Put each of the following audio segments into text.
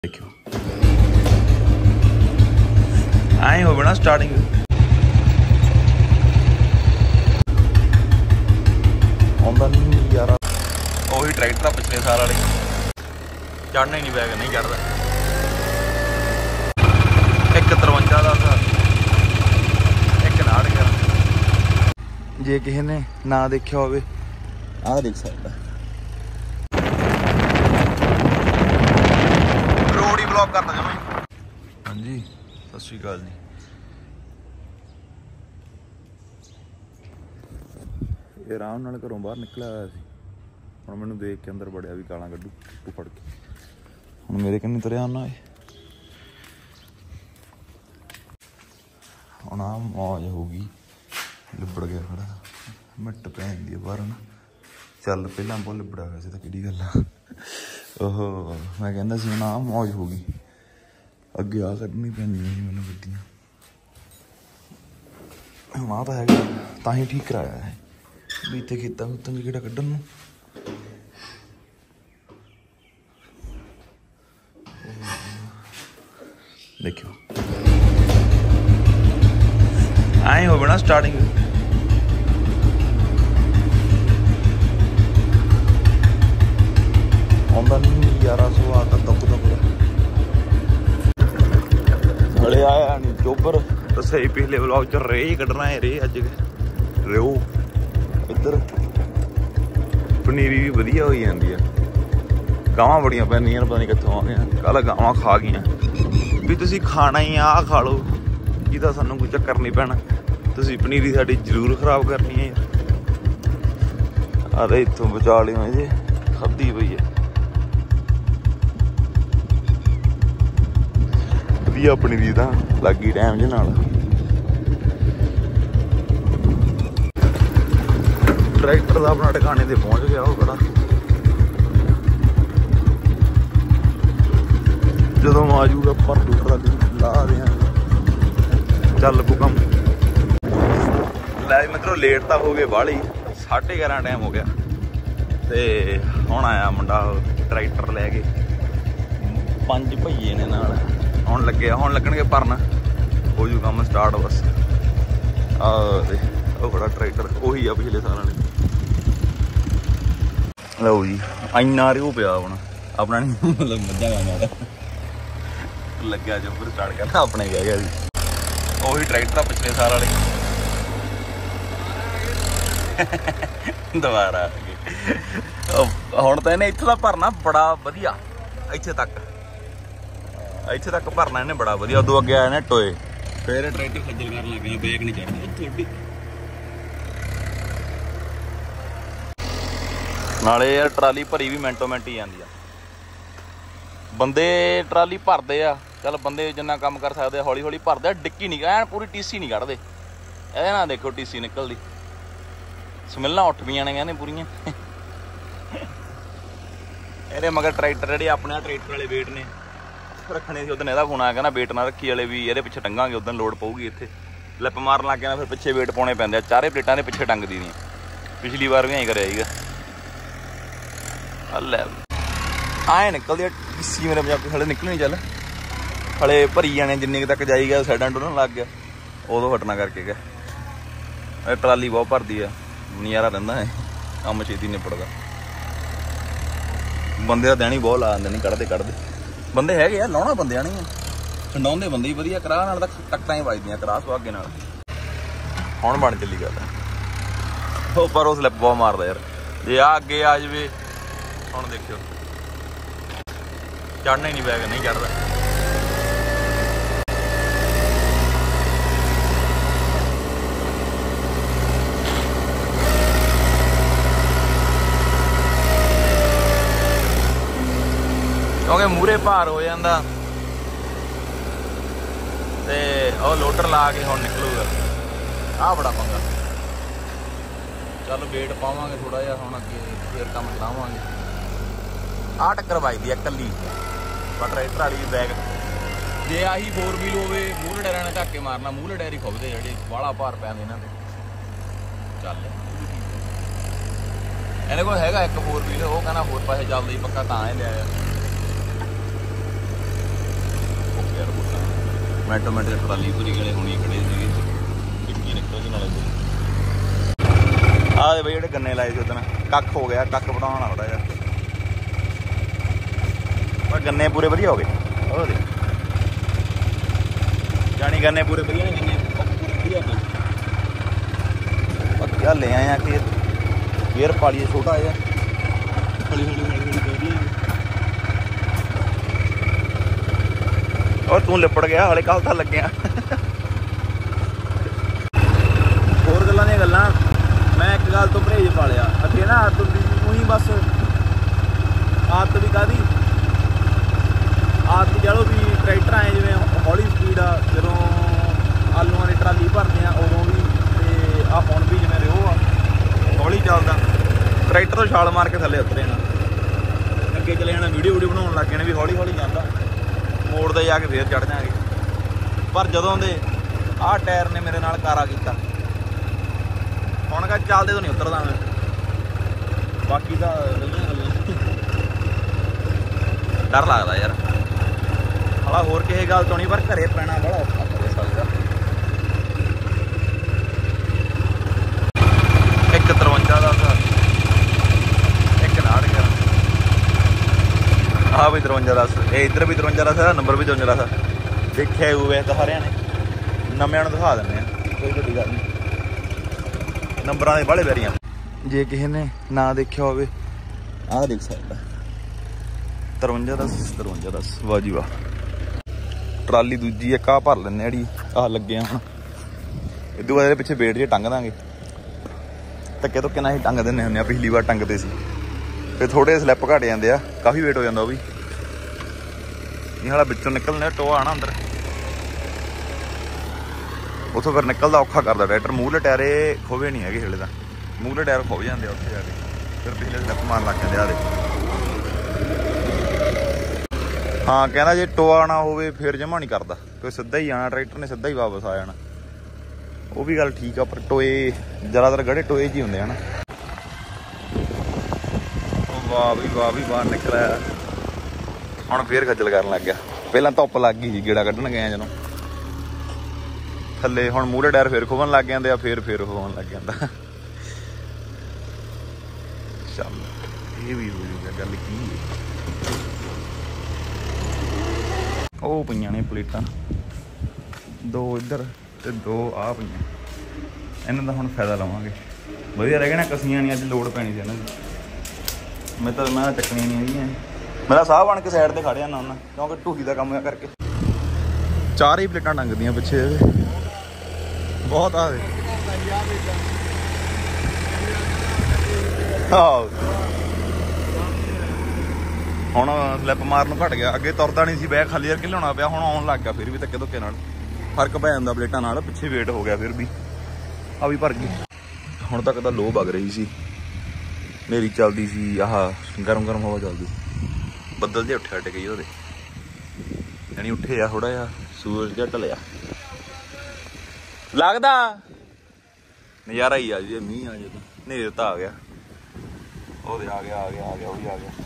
देखियो आए हो बना स्टार्टिंग आंदा नहीं यार ਉਹੀ ट्रैक्टर आ पिछले साल वाले चढ़ना ही नहीं बैग नहीं चढ़ता 153 ਦਾ ਇੱਕ ਨਾੜ ਕਰ ਜੇ ਕਿਸੇ ਨੇ ਨਾ ਦੇਖਿਆ ਹੋਵੇ ਆਹ ਦੇਖ ਸਕਦਾ ਰੋਡ ਹੀ ਬਲੌਕ ਕਰਤਾ ਜਮਾ। ਹਾਂਜੀ ਸਤਿ ਸ਼੍ਰੀ ਅਕਾਲ ਜੀ। ਇਹ ਆਰਾਮ ਨਾਲ ਘਰੋਂ ਬਾਹਰ ਨਿਕਲਿਆ ਹੋਇਆ ਸੀ। ਹੁਣ ਮੈਨੂੰ ਦੇਖ ਕੇ ਅੰਦਰ ਵੜਿਆ ਵੀ ਗਾਲਾਂ ਕੱਢੂ ਤੂੰ ਫੜ ਕੇ। ਹੁਣ ਮੇਰੇ ਕੰਨੀ ਤੁਰਿਆ ਆਉਣਾ ਏ। ਹੁਣ ਆ ਮੌਜ ਹੋ ਗਈ ਲਿਬੜ ਗਿਆ ਖੜਾ ਮਿੱਟ ਪੈਂਦੀ ਆ ਬਾਹਰ ਨਾ। ਚੱਲ ਪਹਿਲਾਂ ਬਹੁਤ ਲਿਬੜਿਆ ਹੋਇਆ ਸੀ ਤਾਂ ਕਿਹੜੀ ਗੱਲ ਆ। ਉਹ ਮੈਂ ਕਹਿੰਦਾ ਸੀ ਹੁਣ ਆ ਮੌਜ ਹੋ ਗਈ ਅੱਗੇ ਆ ਕੱਢਣੀ ਪੈਂਦੀਆਂ ਸੀ ਮੈਨੂੰ ਗੱਡੀਆਂ। ਹੁਣ ਆ ਤਾਂ ਹੈਗਾ ਤਾਂ ਹੀ ਠੀਕ ਕਰਾਇਆ ਹੈ ਵੀ ਇੱਥੇ ਖੇਤਾਂ ਖੂਤਾਂ 'ਚ ਕਿਹੜਾ ਕੱਢਣ ਨੂੰ। देखियो आए हो बना स्टार्टिंग आंदा नहीं 1100 आता तक हले आया नहीं चोपर तो सही पिछले ब्लॉग च रे ही कड्ढना है रे अज रेओ इधर पनीरी भी वधिया हो जाती है। गावां बड़ियां पैंदियां पता नहीं कित्थों आ गईयां कल गावां खा गईयां भी तुसी खाना ही आ खा लो जिहदा सानू कोई चक्कर नहीं पैना। तुसी पनीरी साडी जरूर खराब करनी है यार। अरे इत्थों बचा लियो जे खाधी पई है वधिया पनीरी तां लगी टाइम जे नाल। ट्रैक्टर दा अपना ठिकाने ते पहुंच गया वो बड़ा ਜਦੋਂ ਆ ਜਾਊਗਾ ਪਰ ਦੂਸਰਾ ਲਾ ਰਿਹਾ ਚੱਲ ਪੂ ਕੰਮ। ਲੈ ਮਿੱਤਰੋ ਲੇਟ ਤਾਂ ਹੋ ਗਏ ਬਾਹਲੀ 11:30 ਟਾਈਮ ਹੋ ਗਿਆ ਤੇ ਹੁਣ ਆਇਆ ਮੁੰਡਾ ਟਰੈਕਟਰ ਲੈ ਕੇ 5 ਭਈਏ ਨੇ ਨਾਲ ਹੁਣ ਲੱਗਣਗੇ ਭਰਨ ਹੋ ਜੂ ਕੰਮ ਸਟਾਰਟ ਬਸ। ਤੇ ਉਹ ਬੜਾ ਟਰੈਕਟਰ ਉਹੀ ਆ ਪਿਛਲੇ ਸਾਲ ਵਾਲੇ। ਲਓ ਜੀ ਇੰਨਾ ਰਿਓ ਪਿਆ ਹੁਣ ਆਪਣਾ ਨੀ ਮਤਲਬ ਮੱਝਾਂ ਗਾਵਾਂ ਲੱਗਿਆ ਜੰਪਰ ਸਟਾਰਟ ਕਰਨਾ ਆਪਣੇ ਕਹਿ ਗਿਆ ਜੀ ਉਹੀ ਟਰੈਕਟਰ ਆ ਪਿਛਲੇ ਸਾਲ ਵਾਲੇ ਦੁਬਾਰਾ ਆ ਗਏ। ਹੁਣ ਤਾਂ ਇਹਨੇ ਇੱਥੇ ਦਾ ਭਰਨਾ ਬੜਾ ਵਧੀਆ ਇੱਥੇ ਤੱਕ ਭਰਨਾ ਇਹਨੇ ਬੜਾ ਵਧੀਆ। ਉਦੋਂ ਅੱਗੇ ਆਇਆ ਨੇ ਟੋਏ ਫੇਰ ਟਰੈਕਟਰ ਖੱਜਲ ਕਰਨ ਲੱਗ ਗਿਆ ਬੈਕ ਨਹੀਂ ਚੜ੍ਹਦਾ ਥੋੜੀ ਨਾਲੇ ਯਾਰ ਟਰਾਲੀ ਭਰੀ ਵੀ ਮਿੰਟੋ ਮਿੰਟ ਹੀ ਜਾਂਦੀ ਆ। ਬੰਦੇ ਟਰਾਲੀ ਭਰਦੇ ਆ ਚੱਲ ਬੰਦੇ ਜਿੰਨਾ ਕੰਮ ਕਰ ਸਕਦੇ ਆ ਹੌਲੀ ਹੌਲੀ ਭਰਦੇ ਆ ਡਿੱਕੀ ਨਹੀਂ ਐਨ ਪੂਰੀ ਟੀਸੀ ਨਹੀਂ ਕੱਢਦੇ। ਇਹਦੇ ਨਾਲ ਦੇਖੋ ਟੀਸੀ ਨਿਕਲਦੀ ਸਮੈਲਾਂ ਉੱਠ ਪਈਆਂ ਨੇ ਕਹਿੰਦੇ ਪੂਰੀਆਂ। ਇਹਦੇ ਮਗਰ ਟਰੈਕਟਰ ਜਿਹੜੇ ਆਪਣੇ ਟਰੈਕਟਰ ਵਾਲੇ ਵੇਟ ਨੇ ਰੱਖਣੇ ਸੀ। ਉਦੋਂ ਇਹਦਾ ਫੋਨ ਆਇਆ ਕਹਿੰਦਾ ਵੇਟ ਨਾ ਰੱਖੀ ਵਾਲੇ ਵੀ ਇਹਦੇ ਪਿੱਛੇ ਟੰਗਾਂਗੇ ਉਦੋਂ ਲੋਡ ਪਊਗੀ ਇੱਥੇ ਲਿਪ ਮਾਰਨ ਲੱਗ ਗਿਆ ਫਿਰ ਪਿੱਛੇ ਵੇਟ ਪਾਉਣੇ ਪੈਂਦੇ ਆ। ਚਾਰੇ ਪਲੇਟਾਂ ਦੇ ਪਿੱਛੇ ਟੰਗਦੀ ਦੀਆਂ ਪਿਛਲੀ ਵਾਰ ਵੀ ਐਂ ਕਰਿਆ ਸੀਗਾ। ਲੈ ਆਏ ਨਿਕਲਦੀ ਟੀਸੀ ਮੇਰੇ ਪੰਜਾਬੀ ਹਲੇ ਨਿਕਲਣੀ ਚੱਲ ਹਲੇ ਭਰੀ ਜਾਣੇ ਜਿੰਨੇ ਤੱਕ ਜਾਈ ਗਿਆ ਸਾਈਡਾਂ ਡੋਲਣ ਲੱਗ ਗਿਆ ਉਦੋਂ ਹਟਣਾ ਕਰਕੇ ਗਿਆ। ਇਹ ਟਰਾਲੀ ਬਹੁਤ ਭਰਦੀ ਆ ਨਜ਼ਾਰਾ ਰਹਿੰਦਾ ਹੈ ਕੰਮ ਛੇਤੀ ਨਿਪੜਦਾ। ਬੰਦੇ ਦਾ ਦੇਣੀ ਬਹੁਤ ਲਾ ਦਿੰਦੇ ਨੇ ਕੱਢਦੇ ਬੰਦੇ ਹੈਗੇ ਆ ਲਾਉਣਾ ਬੰਦਿਆਂ ਨਹੀਂ ਖੰਡਾਉਂਦੇ ਬੰਦੇ ਹੀ ਵਧੀਆ ਕਰਾਹ ਨਾਲ ਤਾਂ ਟੱਕਟਾਂ ਹੀ ਵੱਜਦੀਆਂ ਕਰਾਹ ਸੁਹਾਗੇ ਨਾਲ। ਹੁਣ ਬਣ ਚੱਲੀ ਗੱਲ ਉਹ ਪਰ ਉਹ ਸਲਿੱਪ ਬਹੁਤ ਮਾਰਦਾ ਯਾਰ ਜੇ ਆ ਅੱਗੇ ਆ ਜਾਵੇ। ਹੁਣ ਦੇਖਿਓ ਚੜ੍ਹਨਾ ਹੀ ਨਹੀਂ ਬੈਗ ਨਹੀਂ ਚੜ੍ਹਦਾ। ਕਿਉਂਕਿ ਮੂਹਰੇ ਭਾਰ ਹੋ ਜਾਂਦਾ ਤੇ ਉਹ ਲੋਡਰ ਲਾ ਕੇ ਹੁਣ ਨਿਕਲੂਗਾ। ਆਹ ਬੜਾ ਪੰਗਾ ਚੱਲ ਵੇਟ ਪਾਵਾਂਗੇ ਥੋੜਾ ਜਿਹਾ ਹੁਣ ਅੱਗੇ ਫੇਰ ਕੰਮ ਚਲਾਵਾਂਗੇ। ਆਹ ਟੱਕਰ ਵੱਜਦੀ ਆ ਇਕੱਲੀ ਪਰ ਟਰੈਕਟਰ ਵਾਲੀ ਬੈਗ ਜੇ ਆਹੀ 4 ਵੀਲ ਹੋਵੇ ਮੂਹਰੇ ਟਾਇਰਾਂ ਨੇ ਧੱਕੇ ਮਾਰਨਾ ਮੂਹਰੇ ਟਾਇਰ ਹੀ ਖੁੱਬਦੇ ਜਿਹੜੇ ਬਾਹਲਾ ਭਾਰ ਪੈਂਦੇ ਇਹਨਾਂ ਦੇ। ਚੱਲ ਇਹਨੇ ਕੋਲ ਹੈਗਾ ਇੱਕ 4 ਵੀਲ ਉਹ ਕਹਿੰਦਾ ਹੋਰ ਪਾਸੇ ਚੱਲਦਾ ਹੀ ਪੱਕਾ ਤਾਂ ਇਹ ਲਿਆ। ਮਿੰਟੋ ਮਿੰਟ ਟਰਾਲੀ ਪੂਰੀ ਗਲੇ ਹੋਣੀ ਖੜੇ ਸੀਗੇ ਟਿੱਕੀ ਨਿਕਲ ਨਾਲੇ ਆਹ ਦੇ ਬਈ ਜਿਹੜੇ ਗੰਨੇ ਲਾਏ ਸੀ ਉਦੋਂ ਕੱਖ ਹੋ ਗਿਆ ਕੱਖ ਬਣਾਉਣਾ ਥੋੜਾ ਜਿਹਾ ਪਰ ਗੰਨੇ ਪੂਰੇ ਵਧੀਆ ਹੋ ਗਏ ਉਹ ਦੇ ਜਾਣੀ ਗੰਨੇ ਪੂਰੇ ਵਧੀਆ ਨੇ ਗੰਨੇ ਪੂਰੇ ਵਧੀਆ ਨੇ ਬਾਕੀ ਆ ਲੈ ਆਏ ਆ ਕਿ ਗੇਅਰ ਪਾਲੀਏ ਛੋਟਾ ਜਿਹਾ ਹੌਲੀ ਹੌਲੀ ਹੌਲੀ ਹੌਲੀ ਔਰ ਤੂੰ ਲਿਪੜ ਗਿਆ ਹਲੇ ਕੱਲ ਤਾਂ ਲੱਗਿਆ ਹੋਰ ਗੱਲਾਂ ਦੀਆਂ ਗੱਲਾਂ ਮੈਂ ਇੱਕ ਗੱਲ ਤੋਂ ਪਰਹੇਜ ਪਾ ਲਿਆ ਅੱਗੇ ਨਾ ਆਦਤ ਉਹੀ ਬਸ ਆਦਤ ਵੀ ਕਾਹਦੀ ਆਦਤ ਚਲੋ ਵੀ ਟਰੈਕਟਰ ਆਏ ਜਿਵੇਂ ਹੌਲੀ ਸਪੀਡ ਆ ਜਦੋਂ ਆਲੂਆਂ ਦੀ ਟਰਾਲੀ ਭਰਦੇ ਆ ਉਦੋਂ ਵੀ ਤੇ ਆਹ ਹੁਣ ਵੀ ਜਿਵੇਂ ਰਿਓ ਆ ਹੌਲੀ ਚੱਲਦਾ ਟਰੈਕਟਰ ਤੋਂ ਛਾਲ ਮਾਰ ਕੇ ਥੱਲੇ ਉਤਰੇ ਨਾ ਅੱਗੇ ਚਲੇ ਜਾਣਾ ਵੀਡੀਓ ਬਣਾਉਣ ਲੱਗ ਜਾਣੇ ਵੀ ਹੌਲੀ ਹੌਲੀ ਜਾਂਦਾ ਮੋੜ ਤੇ ਜਾ ਕੇ ਫੇਰ ਚੜ ਜਾਾਂਗੇ ਪਰ ਜਦੋਂ ਦੇ ਆਹ ਟਾਇਰ ਨੇ ਮੇਰੇ ਨਾਲ ਕਾਰਾ ਕੀਤਾ ਹੁਣ ਕਾ ਚੱਲਦੇ ਤੋਂ ਨਹੀਂ ਉਤਰਦਾ ਮੈਂ ਬਾਕੀ ਤਾਂ ਡਰ ਲੱਗਦਾ ਯਾਰ ਹਾਲਾ ਹੋਰ ਕਿਸੇ ਗੱਲ ਤੋਂ ਨਹੀਂ ਪਰ ਘਰੇ ਪੈਣਾ ਬੜਾ ਔਖਾ ਕਰੇ ਸਕਦਾ 153 ਦਾ ਇੱਕ 59 ਆਹ ਵੀ 53 10 ਇਹ ਇੱਧਰ ਵੀ 53 10 ਨੰਬਰ ਵੀ 53 10 ਦੇਖਿਆ ਹੋਵੇ ਤਾਂ ਸਾਰਿਆਂ ਨੇ ਨਵਿਆਂ ਨੂੰ ਦਿਖਾ ਦਿੰਦੇ ਆ ਕੋਈ ਵੱਡੀ ਗੱਲ ਨਹੀਂ ਨੰਬਰਾਂ ਦੇ ਬਾਹਲੇ ਵੈਰੀਆਂ ਜੇ ਕਿਸੇ ਨੇ ਨਾ ਦੇਖਿਆ ਹੋਵੇ ਆਹ ਦੇਖ ਸਕਦਾ 53 10 53 10 ਵਾਹ ਜੀ ਵਾਹ ਟਰਾਲੀ ਦੂਜੀ ਇੱਕ ਆਹ ਭਰ ਲੈਂਦੇ ਜਿਹੜੀ ਆਹ ਲੱਗਿਆ ਹੁਣ ਇਦੋਂ ਬਾਅਦ ਇਹਦੇ ਪਿੱਛੇ ਵੇਟ ਜੇ ਟੰਗ ਦਾਂਗੇ ਧੱਕੇ ਧੁੱਕੇ ਨਾਲ ਹੀ ਟੰਗ ਦਿੰਦੇ ਹੁੰਦੇ ਆ ਪਿਛਲੀ ਵਾਰ ਟੰਗਦੇ ਸੀ ਫਿਰ ਥੋੜੇ ਸਲਿੱਪ ਘਟ ਜਾਂਦੇ ਆ ਕਾਫੀ ਵੇਟ ਹੋ ਜਾਂਦਾ ਉਹ ਵੀ ਇਹ ਹਾਲਾ ਵਿੱਚੋਂ ਨਿਕਲਣੇ ਟੋਆ ਆਣਾ ਅੰਦਰ ਉੱਥੋਂ ਫਿਰ ਨਿਕਲਦਾ ਔਖਾ ਕਰਦਾ ਟਰੈਕਟਰ ਮੂਹਰੇ ਟਾਇਰੇ ਖੋਵੇ ਨਹੀਂ ਹੈਗੇ ਹਲੇ ਤਾਂ ਮੂਹਰੇ ਟਾਇਰ ਖੋਵ ਜਾਂਦੇ ਆ ਉੱਥੇ ਜਾ ਕੇ ਫਿਰ ਪਿਛਲੇ ਸਲਿੱਪ ਮਾਰਨ ਲੱਗ ਜਾਂਦੇ ਆ ਦੇ ਹਾਂ ਕਹਿੰਦਾ ਜੇ ਟੋਆ ਨਾ ਹੋਵੇ ਫਿਰ ਜਮਾ ਨਹੀਂ ਕਰਦਾ ਕੋਈ ਸਿੱਧਾ ਹੀ ਆਣਾ ਟਰੈਕਟਰ ਨੇ ਸਿੱਧਾ ਹੀ ਵਾਪਸ ਆ ਜਾਣਾ ਉਹ ਵੀ ਗੱਲ ਠੀਕ ਆ ਪਰ ਟੋਏ ਜ਼ਿਆਦਾਤਰ ਗੜੇ ਟੋਏ 'ਚ ਹੀ ਹੁੰਦੇ ਹਨ ਵਾਹ ਵੀ ਬਾਹਰ ਨਿਕਲਿਆ ਹੁਣ ਫੇਰ ਖੱਜਲ ਕਰਨ ਲੱਗ ਗਿਆ ਪਹਿਲਾਂ ਧੁੱਪ ਲੱਗ ਗਈ ਸੀ ਗੇੜਾ ਕੱਢਣ ਗਏ ਜਦੋਂ ਥੱਲੇ ਹੁਣ ਮੂਹਰੇ ਟਾਇਰ ਫੇਰ ਖੋਵਣ ਲੱਗ ਜਾਂਦੇ ਆ ਫੇਰ ਹੋਣ ਲੱਗ ਜਾਂਦਾ ਚੱਲ ਇਹ ਵੀ ਹੋ ਜੂਗਾ ਗੱਲ ਕੀ ਉਹ ਪਈਆਂ ਨੇ ਪਲੇਟਾਂ 2 ਇੱਧਰ ਤੇ 2 ਆਹ ਪਈਆਂ ਇਹਨਾਂ ਦਾ ਹੁਣ ਫਾਇਦਾ ਲਵਾਂਗੇ ਵਧੀਆ ਰਹਿ ਗਿਆ ਨਾ ਕਸੀਆਂ ਨਹੀਂ ਅੱਜ ਲੋੜ ਪੈਣੀ ਸੀ ਇਹਨਾਂ ਦੀ ਮੈਂ ਚੱਕਣੀਆਂ ਨਹੀਂ ਹੈਗੀਆਂ ਮੇਰਾ ਸਾਹ ਬਣ ਕੇ ਸਾਈਡ ਤੇ ਖੜਿਆ ਨਾ ਉਹਨਾਂ ਕਿਉਂਕਿ ਢੂਹੀ ਦਾ ਕੰਮ ਆ ਕਰਕੇ 4 ਹੀ ਪਲੇਟਾਂ ਟੰਗਦੀਆਂ ਪਿੱਛੇ ਬਹੁਤ ਆ ਹੁਣ ਸਲਿੱਪ ਮਾਰਨ ਨੂੰ ਘਟ ਗਿਆ ਅੱਗੇ ਤੁਰਦਾ ਨਹੀਂ ਸੀ ਬੈਗ ਖਾਲੀ ਕਰਕੇ ਲਿਆਉਣਾ ਪਿਆ ਹੁਣ ਆਉਣ ਲੱਗ ਗਿਆ ਫਿਰ ਵੀ ਧੱਕੇ ਧੁੱਕੇ ਨਾਲ ਫਰਕ ਪੈ ਜਾਂਦਾ ਪਲੇਟਾਂ ਨਾਲ ਪਿੱਛੇ ਵੇਟ ਹੋ ਗਿਆ ਫਿਰ ਵੀ ਆ ਵੀ ਭਰ ਗਈ ਹੁਣ ਤੱਕ ਤਾਂ ਲੋ ਵਗ ਰਹੀ ਸੀ ਹਨੇਰੀ ਚੱਲਦੀ ਸੀ ਆਹ ਗਰਮ ਹਵਾ ਚੱਲਦੀ ਬੱਦਲ ਜੇ ਉੱਠੇ ਹਟ ਗਈ ਉਹਦੇ ਯਾਨੀ ਉੱਠੇ ਆ ਥੋੜਾ ਜਿਹਾ ਸੂਰਜ ਜਿਹਾ ਢਲਿਆ ਲੱਗਦਾ ਨਜ਼ਾਰਾ ਹੀ ਆ ਜੀ ਮੀਂਹ ਆ ਜੇ ਤਾਂ ਹਨੇਰ ਤਾਂ ਆ ਗਿਆ ਉਹਦੇ ਆ ਗਿਆ ਉਹ ਵੀ ਆ ਗਿਆ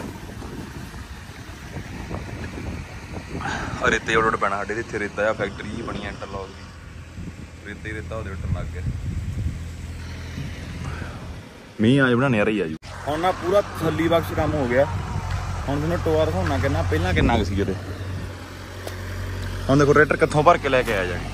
ਰੇਤੇ ਉੱਡ ਪੈਣਾ ਸਾਡੇ ਇੱਥੇ ਰੇਤਾ ਆ ਫੈਕਟਰੀ ਜੀ ਬਣੀ ਇੰਟਰਲੌਕ ਦੀ ਰੇਤਾ ਉਹਦੇ ਉੱਡਣ ਲੱਗ ਗਿਆ ਮੀਂਹ ਆ ਜਾਣਾ ਨਜ਼ਾਰਾ ਹੀ ਆ ਜੂ ਹੁਣ ਨਾ ਪੂਰਾ ਤਸੱਲੀ ਬਖਸ਼ ਕੰਮ ਹੋ ਗਿਆ ਹੁਣ ਤੁਹਾਨੂੰ ਟੋਆ ਦਿਖਾਉਣਾ ਕਿੰਨਾ ਪਹਿਲਾਂ ਕਿੰਨਾ ਕੁ ਸੀ ਉਹਦੇ ਹੁਣ ਦੇਖੋ ਟਰੈਕਟਰ ਕਿੱਥੋਂ ਭਰ ਕੇ ਲੈ ਕੇ ਆ ਜਾਣੀ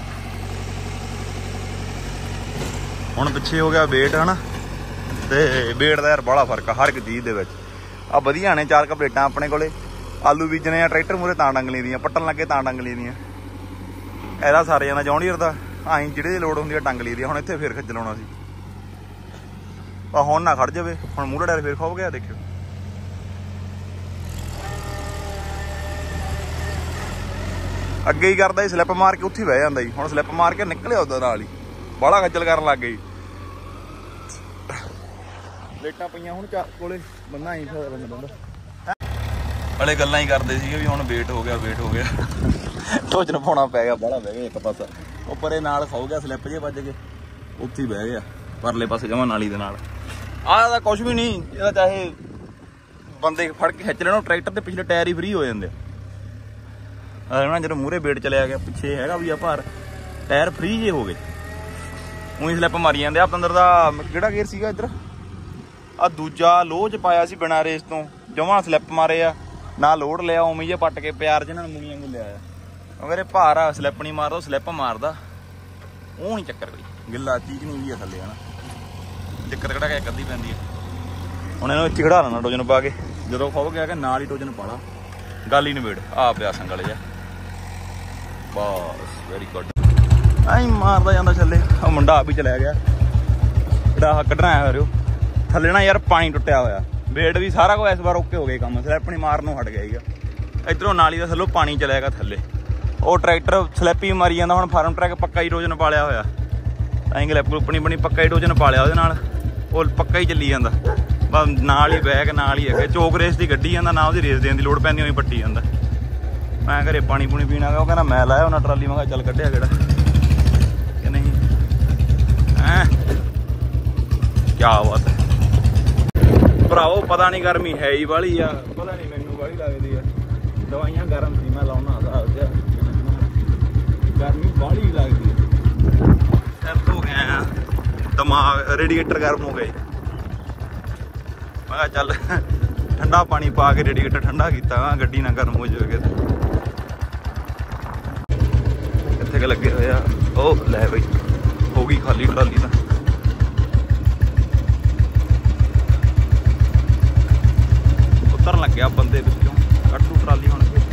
ਹੁਣ ਪਿੱਛੇ ਹੋ ਗਿਆ ਵੇਟ ਹਨਾ ਤੇ ਵੇਟ ਦਾ ਯਾਰ ਬੜਾ ਫਰਕ ਆ ਹਰ ਇੱਕ ਚੀਜ਼ ਦੇ ਵਿੱਚ ਆ ਵਧੀਆ ਨੇ 4 ਪਲੇਟਾਂ ਆਪਣੇ ਕੋਲੇ ਆਲੂ ਬੀਜਣੇ ਆ ਟਰੈਕਟਰ ਮੂਹਰੇ ਤਾਂ ਡੰਗ ਲਈ ਦੀਆਂ ਪੱਟਣ ਲੱਗੇ ਤਾਂ ਡੰਗ ਲਈ ਦੀਆਂ ਇਹਦਾ ਸਾਰੇ ਜਾਣਾ ਜੌਂਡੀਅਰ ਦਾ ਆਈ ਜਿਹੜੇ ਦੀ ਲੋੜ ਹੁੰਦੀ ਆ ਡੰਗ ਲਈ ਦੀ ਹੁਣ ਇੱਥੇ ਫੇਰ ਖੱਜਲ ਆਉਣਾ ਸੀ ਆ ਹੁਣ ਨਾ ਖੜ ਜਾਵੇ ਹੁਣ ਮੂਹਰੇ ਟਾਇਰ ਫੇਰ ਖੋਬ ਗਿਆ ਦੇਖਿਓ ਅੱਗੇ ਹੀ ਕਰਦਾ ਸੀ ਸਲਿੱਪ ਮਾਰ ਕੇ ਉੱਥੇ ਹੀ ਬਹਿ ਜਾਂਦਾ ਸੀ ਹੁਣ ਸਲਿੱਪ ਮਾਰ ਕੇ ਨਿਕਲਿਆ ਉਹਦਾ ਨਾਲ ਹੀ ਬਾਹਲਾ ਖੱਜਲ ਕਰਨ ਲੱਗ ਗਈ ਪਲੇਟਾਂ ਪਈਆਂ ਹੁਣ ਕੋਲੇ ਬੰਦਾ ਹੀ ਬੰਦਾ ਹਲੇ ਗੱਲਾਂ ਹੀ ਕਰਦੇ ਸੀਗੇ ਵੀ ਹੁਣ ਵੇਟ ਹੋ ਗਿਆ ਢੋਜਨ ਪਾਉਣਾ ਪੈ ਗਿਆ ਬਾਹਲਾ ਬਹਿ ਗਿਆ ਇੱਕ ਪਾਸਾ ਉਹ ਪਰੇ ਨਾਲ ਸੌ ਗਿਆ ਸਲਿੱਪ ਜੇ ਵੱਜ ਕੇ ਉੱਥੇ ਹੀ ਬਹਿ ਗਿਆ ਪਰਲੇ ਪਾਸੇ ਜਮਾਂ ਨਾਲੀ ਦੇ ਨਾਲ ਆਹ ਤਾਂ ਕੁਛ ਵੀ ਨਹੀਂ ਇਹਦਾ ਚਾਹੇ ਬੰਦੇ ਫੜ ਕੇ ਖਿੱਚ ਲੈਣ ਟਰੈਕਟਰ ਦੇ ਪਿਛਲੇ ਟਾਇਰ ਹੀ ਫਰੀ ਹੋ ਜਾਂਦੇ ਨਾ ਜਦੋਂ ਮੂਹਰੇ ਵੇਟ ਚਲਿਆ ਗਿਆ, ਪਿੱਛੇ ਹੈਗਾ ਵੀ ਆ ਭਾਰ, ਟਾਇਰ ਫ੍ਰੀ ਜੇ ਹੋ ਗਏ। ਉਹੀ ਸਲਿੱਪ ਮਾਰੀ ਜਾਂਦੇ ਆ। ਪਤੰਦਰ ਦਾ ਕਿਹੜਾ ਗੇਅਰ ਸੀਗਾ ਇੱਧਰ, ਆ ਦੂਜਾ ਲੋਹ 'ਚ ਪਾਇਆ ਸੀ ਬਿਨਾਂ ਰੇਸ ਤੋਂ, ਜਮਾਂ ਸਲਿੱਪ ਮਾਰੇ ਆ, ਨਾ ਲੋਡ ਲਿਆ, ਉਵੇਂ ਜਿਹਾ ਪੱਟ ਕੇ ਪਿਆਰ ਜਿਹਨਾਂ ਨੂੰ ਮੁੰਗੀਆਂ ਨੂੰ ਲਿਆ ਆ। ਅਗਰ ਇਹ ਭਾਰ ਆ ਸਲਿੱਪ ਨਹੀਂ ਮਾਰਦਾ, ਸਲਿੱਪ ਮਾਰਦਾ, ਉਹ ਨਹੀਂ ਚੱਕਰ ਕੋਈ ਗਿੱਲਾ ਚੀਜ਼ ਨਹੀਂ ਵੀ ਆ ਥੱਲੇ ਹਨਾ, ਚੱਕਰ ਕਿਹੜਾ ਕਿ ਅੱਧੀ ਪੈਂਦੀ ਆ। ਹੁਣ ਇਹਨੂੰ ਇੱਥੇ ਖੜਾ ਲੈਣਾ ਟੋਜਨ ਪਾ ਕੇ, ਜਦੋਂ ਖੋ ਗਿਆ ਕਿ ਨਾਲ ਹੀ ਟੋਜਨ ਪਾ ਲਾ, ਗੱਲ ਹੀ ਨਿਬੇੜ। ਆ ਪਿਆ ਸੰਗਲ ਜਿਹਾ, ਬਸ ਵੈਰੀ ਗੁੱਡ। ਐਂ ਮਾਰਦਾ ਜਾਂਦਾ ਥੱਲੇ। ਉਹ ਮੁੰਡਾ ਆਪ ਹੀ ਚਲਿਆ ਗਿਆ ਜਿਹੜਾ ਕੱਢਣਾ ਆਇਆ ਰਿਓ ਥੱਲੇ ਨਾ ਯਾਰ, ਪਾਣੀ ਟੁੱਟਿਆ ਹੋਇਆ, ਵੇਟ ਵੀ ਸਾਰਾ ਕੁਝ ਇਸ ਵਾਰ ਓਕੇ ਹੋ ਗਏ ਕੰਮ, ਸਲਿੱਪ ਨਹੀਂ ਮਾਰਨ ਨੂੰ ਹਟ ਗਿਆ ਸੀਗਾ। ਇੱਧਰੋਂ ਨਾਲੀ ਦਾ ਥੱਲੋਂ ਪਾਣੀ ਚਲਿਆ ਗਿਆ ਥੱਲੇ, ਉਹ ਟਰੈਕਟਰ ਸਲਿੱਪ ਹੀ ਮਾਰੀ ਜਾਂਦਾ। ਹੁਣ ਫਾਰਮ ਟਰੈਕ ਪੱਕਾ ਹੀ ਟੋਜਨ ਪਾ ਲਿਆ ਹੋਇਆ, ਐਂ ਗਲਿੱਪ ਗਲੁੱਪ ਨਹੀਂ ਬਣੀ, ਪੱਕਾ ਹੀ ਟੋਜਨ ਪਾ ਲਿਆ ਉਹਦੇ ਨਾਲ, ਉਹ ਪੱਕਾ ਹੀ ਚੱਲੀ ਜਾਂਦਾ। ਬਸ ਨਾਲ ਹੀ ਬੈਗ ਨਾਲ ਹੀ ਅੱਗੇ ਚੋਕ ਰੇਸ ਦੀ ਗੱਡੀ ਜਾਂਦਾ, ਨਾ ਉਹਦੀ ਰੇਸ ਦੇਣ ਦੀ ਲੋੜ ਪੈਂਦੀ, ਉਹੀ ਪੱਟੀ ਜਾਂਦਾ। ਮੈਂ ਘਰੇ ਪਾਣੀ ਪੂਣੀ ਪੀਣਾ ਗਾ, ਉਹ ਕਹਿੰਦਾ ਮੈਂ ਲਾਇਆ ਉਹਨਾਂ ਟਰਾਲੀ, ਮੈਂ ਕਿਹਾ ਚੱਲ ਕੱਢਿਆ ਕਿਹੜਾ ਕਿ ਨਹੀਂ। ਹੈਂ ਕਿਆ ਬਾਤ ਹੈ ਭਰਾਵੋ, ਪਤਾ ਨਹੀਂ ਗਰਮੀ ਹੈ ਹੀ ਵਾਲੀ ਆ, ਪਤਾ ਨਹੀਂ ਮੈਨੂੰ ਵਾਲੀ ਲੱਗਦੀ ਆ। ਦਵਾਈਆਂ ਗਰਮ ਸੀ ਮੈਂ ਲਾਉਣਾ, ਗਰਮੀ ਬਾਹਲੀ ਲੱਗਦੀ ਹੈ। ਸਿਰ ਧੋ ਗਿਆ, ਦਿਮਾਗ ਰੇਡੀਏਟਰ ਗਰਮ ਹੋ ਗਏ। ਮੈਂ ਕਿਹਾ ਚੱਲ ਠੰਡਾ ਪਾਣੀ ਪਾ ਕੇ ਰੇਡੀਏਟਰ ਠੰਡਾ ਕੀਤਾ, ਗੱਡੀ ਨਾ ਗਰਮ ਹੋ ਜਾਵੇ। ਕਿੱਥੇ ਕਿ ਲੱਗੇ ਹੋਏ ਆ, ਉਹ ਲੈ ਬਈ ਹੋ ਗਈ ਖਾਲੀ ਟਰਾਲੀ ਤਾਂ। ਉਤਰਨ ਲੱਗਿਆ ਬੰਦੇ ਵਿੱਚੋਂ, ਕੱਢੂ ਟਰਾਲੀ ਹੁਣ ਫਿਰ।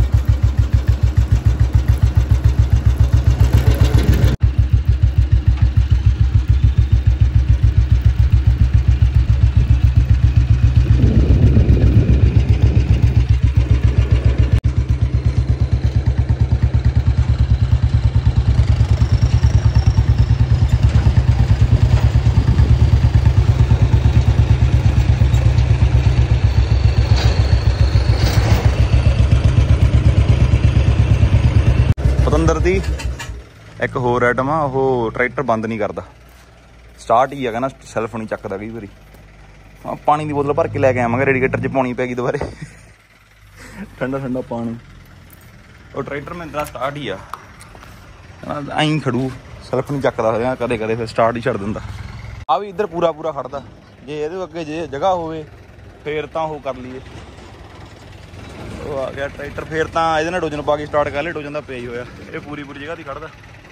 ਪਤੰਦਰ ਦੀ ਇੱਕ ਹੋਰ ਆਈਟਮ ਆ, ਉਹ ਟਰੈਕਟਰ ਬੰਦ ਨਹੀਂ ਕਰਦਾ, ਸਟਾਰਟ ਹੀ ਆ, ਕਹਿੰਦਾ ਸੈਲਫ ਨਹੀਂ ਚੱਕਦਾ ਕਈ ਵਾਰੀ। ਪਾਣੀ ਦੀ ਬੋਤਲ ਭਰ ਕੇ ਲੈ ਕੇ ਆਵਾਂਗੇ, ਰੇਡੀਏਟਰ 'ਚ ਪਾਉਣੀ ਪੈ ਗਈ ਦੁਬਾਰੇ, ਠੰਡਾ ਠੰਡਾ ਪਾਣੀ। ਉਹ ਟਰੈਕਟਰ ਮਹਿੰਦਰਾ ਸਟਾਰਟ ਹੀ ਆ, ਐਂ ਖੜੂ, ਸੈਲਫ ਨਹੀਂ ਚੱਕਦਾ ਹੋਇਆ ਕਦੇ ਕਦੇ, ਫਿਰ ਸਟਾਰਟ ਹੀ ਛੱਡ ਦਿੰਦਾ। ਆ ਵੀ ਇੱਧਰ ਪੂਰਾ ਪੂਰਾ ਖੜਦਾ, ਜੇ ਇਹਦੇ ਅੱਗੇ ਜੇ ਜਗ੍ਹਾ ਹੋਵੇ ਫੇਰ ਤਾਂ ਉਹ ਕਰ ਲਈਏ। ਉਹ ਆ ਗਿਆ ਟਰੈਕਟਰ, ਫੇਰ ਤਾਂ ਇਹਦੇ ਨਾਲ ਟੋਜਨ ਪਾ ਕੇ ਸਟਾਰਟ ਕਰ ਲਿਆ, ਟੋਜਨ ਦਾ ਪਿਆ ਹੀ ਹੋਇਆ, ਇਹ ਪੂਰੀ ਪੂਰੀ ਜਗ੍ਹਾ 'ਤੇ ਖੜਦਾ।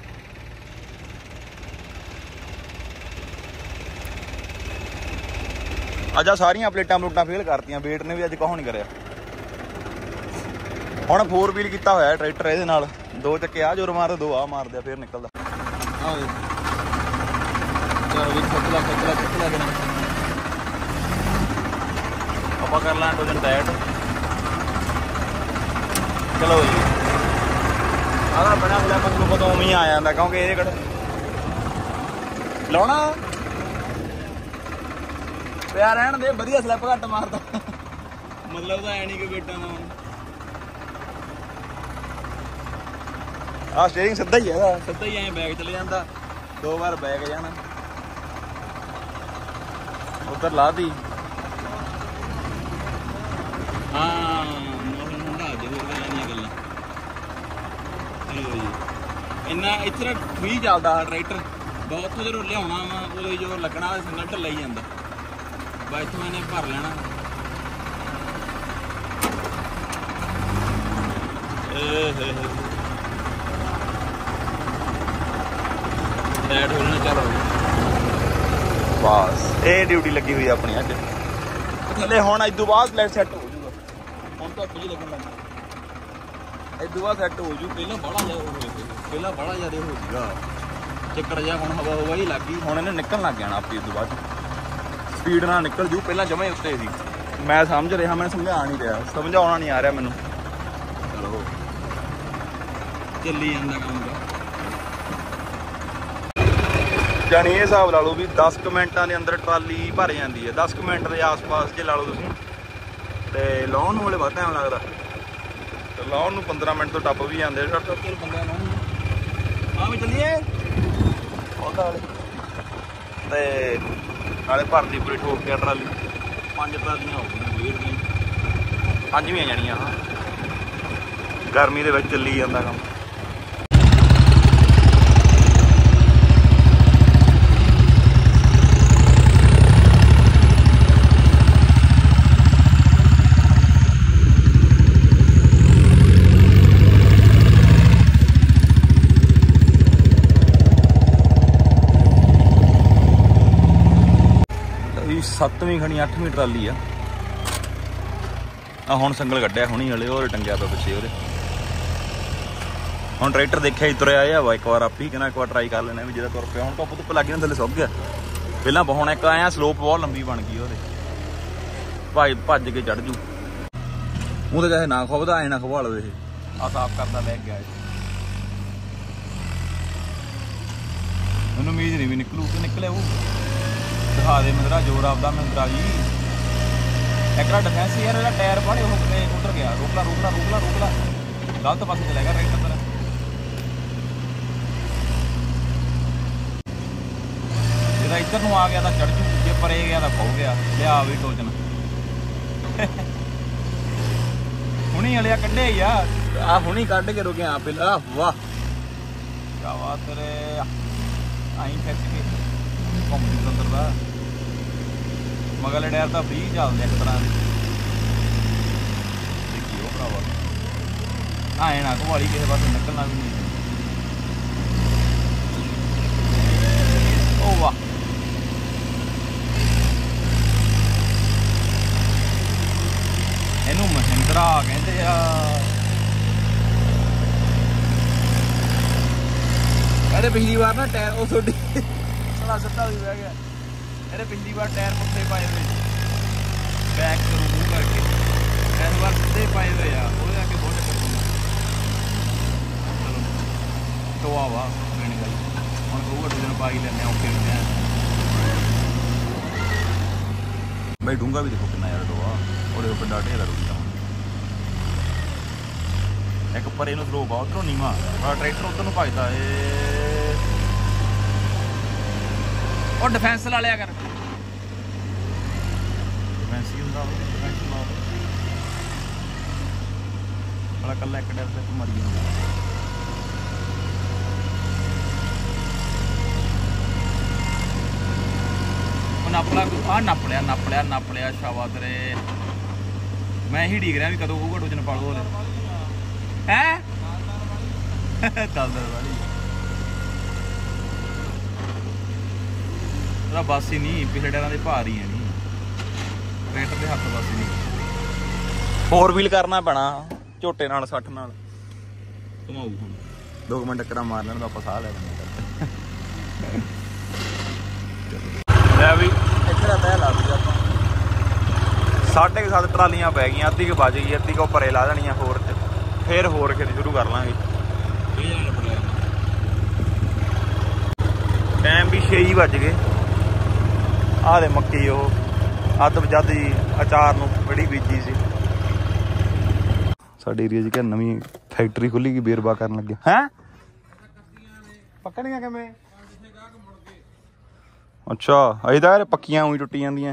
ਅੱਜ ਆ ਸਾਰੀਆਂ ਪਲੇਟਾਂ ਪਲੂਟਾਂ ਫੇਲ ਕਰਤੀਆਂ, ਵੇਟ ਨੇ ਵੀ ਅੱਜ ਕਹੋ ਨਹੀਂ ਕਰਿਆ। ਹੁਣ 4 ਵੀਲ ਕੀਤਾ ਹੋਇਆ ਟਰੈਕਟਰ ਇਹਦੇ ਨਾਲ, 2 ਚੱਕੇ ਆ ਜੋਰ ਮਾਰਦੇ, 2 ਆ ਮਾਰਦੇ ਆ, ਫੇਰ ਨਿਕਲਦਾ। ਆਪਾਂ ਕਰ ਲਾਂ ਟੋਜਨ ਟਾਇਟ। ਚਲੋ ਜੀ, ਆਹ ਬਣਾ ਬਣਾ ਮੈਨੂੰ ਪਤਾ ਉਵੇਂ ਹੀ ਆ ਜਾਂਦਾ, ਕਿਉਂਕਿ ਇਹ ਕਿਹੜਾ ਲਾਉਣਾ ਪਿਆ ਰਹਿਣ ਦੇ, ਵਧੀਆ ਸਲਿੱਪ ਘੱਟ ਮਾਰਦਾ, ਮਤਲਬ ਤਾਂ ਐ ਨਹੀਂ ਕਿ ਬੇਟਾ ਨਾ। ਆਹ ਸਟੀਅਰਿੰਗ ਸਿੱਧਾ ਹੀ ਹੈਗਾ, ਸਿੱਧਾ ਹੀ ਐਂ ਬੈਗ ਚਲੇ ਜਾਂਦਾ, 2 ਵਾਰ ਬੈਗ ਜਾਣਾ, ਉੱਧਰ ਲਾ ਦੀ। ਹਾਂ ਮੌਸਮ ਠੰਡਾ ਹੋ ਜਾਵੇ, ਗੱਲਾਂ ਦੀਆਂ ਗੱਲਾਂ। ਚਲੋ ਜੀ, ਇੰਨਾ ਇੱਥੇ ਫ੍ਰੀ ਚੱਲਦਾ ਟਰੈਕਟਰ, ਬਹੁਤ ਜਦੋਂ ਲਿਆਉਣਾ ਵਾ ਉਦੋਂ ਜੋ ਲੱਗਣਾ ਸਿੰਗਲ ਢਿੱਲਾ ਹੀ ਜਾਂਦਾ। ਬਸ ਇੱਥੋਂ ਇਹਨੇ ਭਰ ਲੈਣਾ, ਲੈਟ ਹੋ ਜਾਣਾ। ਚਲੋ ਬਸ ਇਹ ਡਿਊਟੀ ਲੱਗੀ ਹੋਈ ਆਪਣੀ ਅੱਜ ਥੱਲੇ। ਹੁਣ ਇਸ ਤੋਂ ਬਾਅਦ ਲਾਈਟ ਸੈੱਟ ਹੋ ਜੂਗਾ, ਹੁਣ ਤਾਂ ਬਿਜਲੀ ਲੱਗਣ ਲੱਗ ਗਈ, ਇਸ ਤੋਂ ਬਾਅਦ ਸੈੱਟ ਹੋ ਜੂ। ਪਹਿਲਾਂ ਬੜਾ ਜ਼ਿਆਦਾ ਹੋ ਜੂਗਾ ਚੱਕਰ ਜਿਹਾ, ਹੁਣ ਹਵਾ ਹਵਾ ਹੀ ਲੱਗ ਗਈ, ਹੁਣ ਇਹਨੇ ਨਿਕਲਣ ਲੱਗ ਜਾਣਾ ਆਪੇ। ਇਸ ਤੋਂ ਬਾਅਦ ਸਪੀਡ ਨਾਲ ਨਿਕਲ ਜੂ, ਪਹਿਲਾਂ ਜਮਾਂ ਹੀ ਉੱਤੇ ਸੀ। ਮੈਂ ਸਮਝ ਰਿਹਾ, ਮੈਨੂੰ ਸਮਝਾ ਨਹੀਂ ਰਿਹਾ, ਸਮਝਾਉਣਾ ਨਹੀਂ ਆ ਰਿਹਾ ਮੈਨੂੰ। ਚਲੋ ਚੱਲੀ ਜਾਂਦਾ ਕੰਮ ਦਾ। ਜਾਣੀ ਇਹ ਹਿਸਾਬ ਲਾ ਲਓ ਵੀ 10 ਕੁ ਮਿੰਟਾਂ ਦੇ ਅੰਦਰ ਟਰਾਲੀ ਭਰ ਜਾਂਦੀ ਹੈ, 10 ਕੁ ਮਿੰਟ ਦੇ ਆਸ-ਪਾਸ ਜੇ ਲਾ ਲਓ ਤੁਸੀਂ। ਤੇ ਲਾਉਣ ਨੂੰ ਵੇਲੇ ਬਹੁਤ ਟਾਈਮ ਲੱਗਦਾ, ਤੇ ਲਾਉਣ ਨੂੰ 15 ਮਿੰਟ ਤੋਂ ਟੱਪ ਵੀ ਜਾਂਦੇ। ਬੰਦਾ ਆ ਵੀ ਚੱਲੀਏ ਉਹਦਾ ਵਾਲੇ, ਤੇ ਨਾਲੇ ਭਰਦੀ ਪੂਰੀ ਠੋਕ ਕੇ ਟਰਾਲੀ। 5 ਟਰਾਲੀਆਂ ਹੋ ਗਈਆਂ, 5ਵੀਂ ਆ ਜਾਣੀਆਂ। गर्मी दे विच चली जांदा काम। सत्तवीं खनी 8वीं ट्राली आ हुण संगल कड्ढिया हुणी हले और टंगिया पिया पिछे ओहदे। हुण ट्रैक्टर देखिया ही तुरिया आया वा एक बार आप ही कहना एक बार ट्राई कर लेना भी जिहदा तुर पिया। हुण धुप्प धुप्प लग गई थल्ले सुक गया पहलां हुण एक आया स्लोप बहुत लंबी बन गई ओहदे भज के चढ़ जू वो तो चाहे ना खुबदा आए ना खवा लो। ये आ साफ करता बैग गया मैनूं उम्मीद नहीं भी निकलू कि निकले वो दिखा दे मंदरा जोर आपदा मंदरा जी। एक डिफेंस यार टायर पाने उतर गया रोकला रोकला रोकला रोकला गलत पास चला गया ट्रैक्टर पर। जो इधर नूं आ गया तो चढ़ जू जे परे गया तो खो गया लिया भी टोचन हुणी हलिया कड्ढे ही आ हुणी कड्ढ के रुके आप वाह क्या बात रे आई खिच के घूमती अंदर मगरले टायर तो फ्री चलते एक तरह देखिए भरावा आए ना घुमाली किसी पास निकलना भी नहीं। ओ वाह इनू महिंद्रा कहते आ। अरे पिछली बार ना टायर वो थोड़ी सड़ा सट्टा भी बह गया। अरे पिछली बार टायर पुट्ठे पाए हुए बैक करूँ करके इस बार सीधे पाए हुए आ वो आके बहुत चक्कर दूंगा। चलो तो वाह मैंने गल हम कहूँगा दूसरे पा ही लेने औखे होते हैं भाई। डूंगा भी देखो कितना यार डोआ और पिंडा ढेला रुकता एक पर इन स्लोप आ उधरों नीवा बड़ा ट्रैक्टर उधर नूं भजदा है और डिफेंस ला लिया कर डिफेंस ही हुंदा डिफेंस ला बड़ा कल्ला एक डर से मर गया। नप लिया शाबाश रे। मैं ही ढीक रहा भी कदों होगा टोजन पालो है 10 वाली बस ही नहीं पिछले टायरां दे भार ही है नहीं ट्रैक्टर के हथ बस ही नहीं 4 व्हील करना पैना झोटे नाल 60 नाल घुमाऊ हुण 2 मिनट टक्करा मार लेना तो साह ले लेंगे। भी इतना तय ला दी आप 7.5 ट्रालियां पै गई अद्धी क बच गई अद्धी को परे ला देनी होर फिर होर खेती शुरू कर लाँगे। टाइम भी 6 ही बज गए आ दे मक्की वो अद जद जी अचार नूं बड़ी बीजी सी साडे एरिया च क्या नवीं फैक्टरी खुली गई बेरबा करन लगे हैं पकड़ियां किवें। अच्छा अजे तो यार पक्कियां उई टुटी जांदियां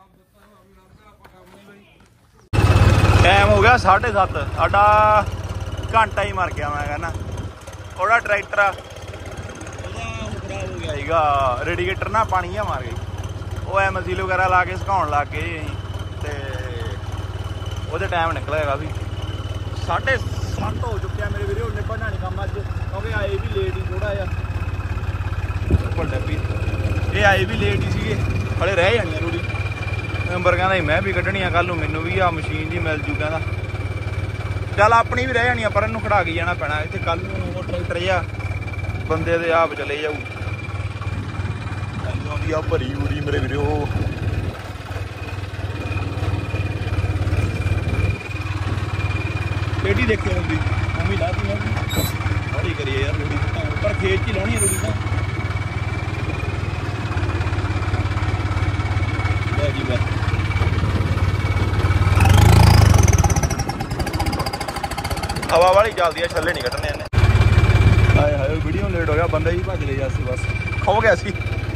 टाइम हो गया 7:30 साडा घंटा ही मर गया मैं कहना ओहदा ट्रैक्टर खराब हो गया रेਡੀਏਟਰ ना पानी आ मार गई वो एमसील वगैरह ला के सुकाउण लग गए ते ओहदे टाइम निकलेगा काफ़ी 7:30 हो चुके मेरे वीरे उन्हें भजना नहीं काम अज क्योंकि आए भी लेट ही थोड़ा जिहा डब्बी ये आए भी लेट ही सीगे हले रह जानी थोड़ी नंबर कहता मैं भी कढ़नी कल नूं मैनूं भी आ मशीन जी मिल जू कहता चल अपनी भी रह जानी पर इनूं खड़ा के जाना पैना इत्थे कल नूं वो ट्रैक्टर जिहा बंदे दे आप चले जाऊ आ भरी उरी मेरे वीरे पेटी देखी होंगी मम्मी ला दी बड़ी करिए यार रोड़ी पर खेत च लानी है रोड़ी तो हवा वाली चलती है छले नहीं कटने हाय हाय वीडियो लेट हो गया बंदा ही भज ले जासी बस खो गया सी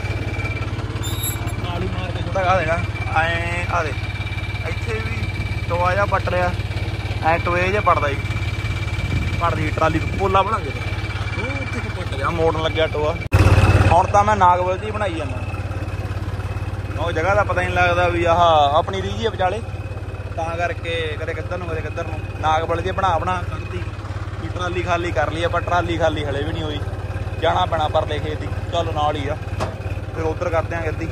नाली मार के थोड़ा आ देगा ऐ आ दे इत्थे भी टोआ जा पट रहा ऐ टोए जे पड़दा ही ਭਰਦੀ ਟਰਾਲੀ ਪੋਲਾ ਬਣਾਂਗੇ ਉੱਥੇ ਪੱਟ ਗਿਆ ਮੋੜਨ ਲੱਗਿਆ ਟੋਆ। ਹੁਣ ਤਾਂ ਮੈਂ ਨਾਗਵਲ ਦੀ ਬਣਾਈ ਜਾਂਦਾ, ਉਹ ਜਗ੍ਹਾ ਦਾ ਪਤਾ ਨਹੀਂ ਲੱਗਦਾ ਵੀ ਆਹ ਆਪਣੀ ਰੀਝ ਹੈ ਵਿਚਾਲੇ, ਤਾਂ ਕਰਕੇ ਕਦੇ ਕਿੱਧਰ ਨੂੰ ਕਦੇ ਕਿੱਧਰ ਨੂੰ ਨਾਗਵਲ ਦੀ ਬਣਾ ਕੱਢਤੀ ਵੀ ਟਰਾਲੀ ਖਾਲੀ ਕਰ ਲਈ ਆਪਾਂ। ਟਰਾਲੀ ਖਾਲੀ ਹਲੇ ਵੀ ਨਹੀਂ ਹੋਈ, ਜਾਣਾ ਪੈਣਾ ਪਰਲੇ ਖੇਤ ਦੀ, ਚਲੋ ਨਾਲ ਹੀ ਆ ਫਿਰ ਉੱਧਰ ਕਰ ਦਿਆਂਗੇ ਅੱਧੀ।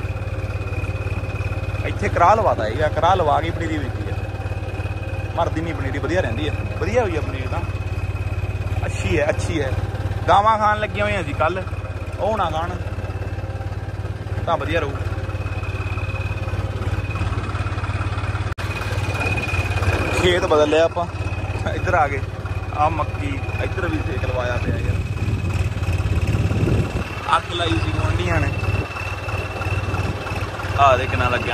ਇੱਥੇ ਕਰਾਹ ਲਵਾਦਾ ਹੈਗਾ, ਕਰਾਹ ਲਵਾ ਕੇ ਪਨੀਰੀ ਬੀਜੀ ਆ, ਮਰਦੀ ਨਹੀਂ ਪਨੀਰੀ, ਵਧੀਆ ਰਹਿੰਦੀ ਹੈ, ਵਧੀਆ ਹੋਈ ਆ ਪਨੀਰੀ ਤਾਂ, ਅੱਛੀ ਹੈ। ਗਾਵਾਂ ਖਾਣ ਲੱਗੀਆਂ ਹੋਈਆਂ ਸੀ ਕੱਲ, ਉਹ ਨਾ ਖਾਣ ਤਾਂ ਵਧੀਆ ਰਹੂ। ਖੇਤ ਬਦਲ ਲਿਆ ਆਪਾਂ, ਇੱਧਰ ਆ ਗਏ, ਆ ਮੱਕੀ ਇੱਧਰ ਵੀ ਸੇਕ ਲਵਾਇਆ ਪਿਆ ਯਾਰ, ਅੱਗ ਲਾਈ ਸੀ ਗੁਆਂਢੀਆਂ ਨੇ, ਆਹ ਦੇ ਕਿੰਨਾ ਲੱਗਿਆ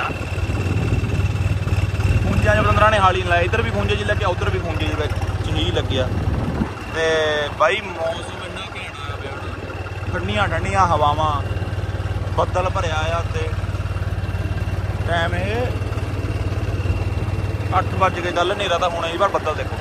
ਖੂੰਜਿਆਂ 'ਚ ਬੰਦਰਾਂ ਨੇ ਹਾਲੀ ਲਾਇਆ, ਇੱਧਰ ਵੀ ਖੂੰਜੇ 'ਚ ਲੱਗਿਆ, ਉੱਧਰ ਵੀ ਖੂੰਜੇ 'ਚ ਵਿੱਚ ਹੀ ਲੱਗਿਆ। ਤੇ ਬਾਈ ਮੌਸਮ ਇੰਨਾ ਘੈਂਟ ਆਇਆ ਪਿਆ, ਠੰਡੀਆਂ ਠੰਡੀਆਂ ਹਵਾਵਾਂ, ਬੱਦਲ ਭਰਿਆ ਆ ਉੱਤੇ। ਟਾਈਮ ਇਹ 8 ਵੱਜ ਕੇ ਚੱਲ, ਹਨੇਰਾ ਤਾਂ ਹੋਣਾ ਹੀ, ਪਰ ਬੱਦਲ ਦੇਖੋ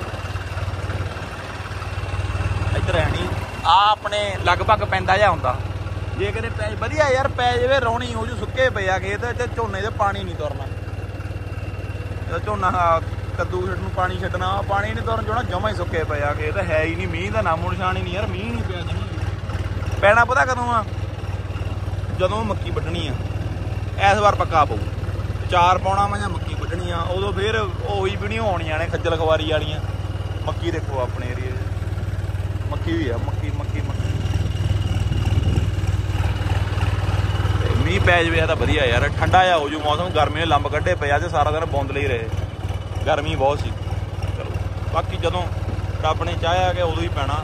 ਇੱਧਰ ਹੈ ਨਹੀਂ। ਆ ਆਪਣੇ ਲਗਭਗ ਪੈਂਦਾ ਜਿਹਾ ਹੁੰਦਾ, ਜੇ ਕਿਤੇ ਪੈ ਵਧੀਆ ਯਾਰ ਪੈ ਜਾਵੇ ਰੌਣੀ ਹੋ ਜੂ, ਸੁੱਕੇ ਪਏ ਆ ਖੇਤ ਤੇ ਝੋਨੇ ਦੇ ਪਾਣੀ ਨਹੀਂ ਤੁਰਨਾ, ਜਦੋਂ ਝੋਨਾ ਕੱਦੂ ਛੱਡ ਨੂੰ ਪਾਣੀ ਛੱਡਣਾ, ਪਾਣੀ ਨਹੀਂ ਤੁਰਨ ਜਾਣਾ, ਜਮਾਂ ਹੀ ਸੁੱਕੇ ਪਏ ਆ ਖੇਤ, ਹੈ ਹੀ ਨਹੀਂ ਮੀਂਹ ਦਾ ਨਾਮੋ ਨਿਸ਼ਾਨ ਹੀ ਨਹੀਂ ਯਾਰ, ਮੀਂਹ ਨਹੀਂ ਪਿਆ ਜਮਾਂ। ਪੈਣਾ ਪਤਾ ਕਦੋਂ ਆ, ਜਦੋਂ ਮੱਕੀ ਵੱਢਣੀ ਆ, ਇਸ ਵਾਰ ਪੱਕਾ ਪਊ, 4 ਪਾਉਣਾ ਮੈਂ ਜਾਂ ਮੱਕੀ ਵੱਢਣੀ ਆ, ਉਦੋਂ ਫਿਰ ਉਹੀ ਵੀਡੀਓ ਆਉਣੀਆਂ ਨੇ ਖੱਜਲ ਖਵਾਰੀ ਵਾਲੀਆਂ। ਮੱਕੀ ਦੇਖੋ ਆਪਣੇ ਏਰੀਏ ਮੱਕੀ ਵੀ ਆ, ਮੱਕੀ ਮੀਂਹ ਪੈ ਜਾਵੇ ਤਾਂ ਵਧੀਆ ਯਾਰ, ਠੰਡਾ ਜਿਹਾ ਹੋ ਜੂ ਮੌਸਮ। ਗਰਮੀ ਨੇ ਲੰਬ ਕੱਢੇ ਪਏ, ਅੱਜ ਸਾਰਾ ਦਿਨ ਬੌਂਦਲੇ ਹੀ ਰਹੇ, ਗਰਮੀ ਬਹੁਤ ਸੀ। ਚਲੋ ਬਾਕੀ ਜਦੋਂ ਰੱਬ ਨੇ ਚਾਹਿਆ ਕਿ ਉਦੋਂ ਹੀ ਪੈਣਾ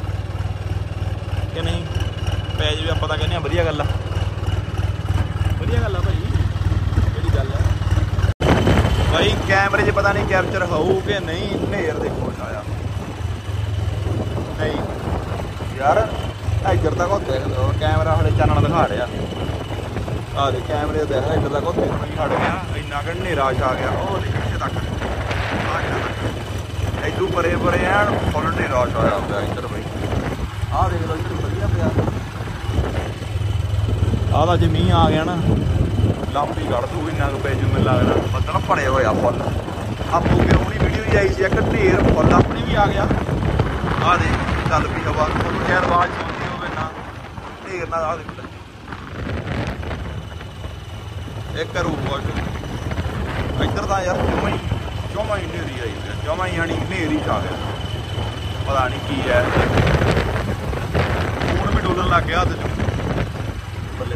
ਕਿ ਨਹੀਂ ਪੈ ਜਾਵੇ, ਆਪਾਂ ਤਾਂ ਕਹਿੰਦੇ ਹਾਂ ਵਧੀਆ ਗੱਲ ਆ, ਵਧੀਆ ਗੱਲ ਆ ਭਾਈ, ਜਿਹੜੀ ਗੱਲ ਆ ਭਾਈ। ਕੈਮਰੇ 'ਚ ਪਤਾ ਨਹੀਂ ਕੈਪਚਰ ਹੋਊ ਕਿ ਨਹੀਂ, ਹਨੇਰ ਦੇਖੋ ਆਇਆ ਨਹੀਂ ਯਾਰ, ਇੱਧਰ ਤੱਕ ਕੈਮਰਾ ਹਲੇ ਚਾਨਣਾ ਦਿਖਾ ਰਿਹਾ, ਆਹ ਦੇ ਕੈਮਰੇ ਦੇਖ ਇੱਧਰ ਤੱਕ ਉੱਥੇ ਨਹੀਂ ਹਟ ਗਿਆ, ਇੰਨਾ ਕਿ ਹਨੇਰਾ ਛਾ ਗਿਆ, ਉਹ ਦੇਖ ਇੱਥੇ ਤੱਕ ਇੱਧਰ ਪਰੇ ਐਨ ਫੁੱਲ ਹਨੇਰਾ ਛਾਇਆ ਪਿਆ ਇੱਧਰ ਬਈ। ਆਹ ਦੇਖ ਲਓ ਇੱਧਰ ਵਧੀਆ ਪਿਆ, ਆਹ ਤਾਂ ਜੇ ਮੀਂਹ ਆ ਗਿਆ ਨਾ ਲਾਂਬੀ ਕੱਢ ਦੂ, ਇੰਨਾ ਕੁ ਪੈ ਜੂ ਮੈਨੂੰ ਲੱਗਦਾ, ਬੱਦਲ ਭਰੇ ਹੋਏ ਆ ਫੁੱਲ। ਆਪੂ ਕੇ ਆਪਣੀ ਵੀਡੀਓ ਹੀ ਆਈ ਸੀ ਇੱਕ, ਢੇਰ ਫੁੱਲ ਆਪਣੀ ਵੀ ਆ ਗਿਆ। ਆਹ ਦੇ ਚੱਲ ਪਈ ਹਵਾ, ਤੁਹਾਨੂੰ ਸ਼ਾਇਦ ਆਵਾਜ਼ ਸੁਣਦੀ ਹੋਵੇ ਨਾ, ਢੇਰ ਨਾਲ ਆਹ ਦੇਖ ਇੱਕ ਰੂਪ ਇੱਧਰ ਤਾਂ ਯਾਰ ਜਮਾਂ ਹੀ ਹਨੇਰੀ ਆਈ, ਜਮਾਂ ਹੀ ਯਾਨੀ ਹਨੇਰੀ ਚ ਆ ਗਿਆ, ਪਤਾ ਨਹੀਂ ਕੀ ਹੈ। ਹੁਣ ਵੀ ਡੋਲਣ ਲੱਗ ਗਿਆ ਹੱਥ 'ਚ, ਬੱਲੇ